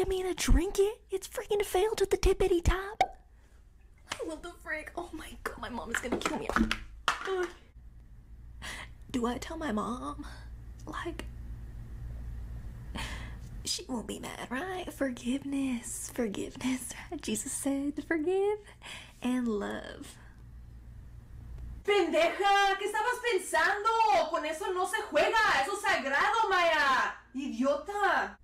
at me and I drink it, it's freaking failed at the tippity top. What the frick? Oh my god, my mom is gonna kill me. Ugh. Do I tell my mom? Like, she won't be mad, right? Forgiveness, forgiveness. Jesus said forgive and love. ¡Pendeja! ¿Qué estabas pensando? Con eso no se juega. Eso es sagrado, Maya. ¡Idiota!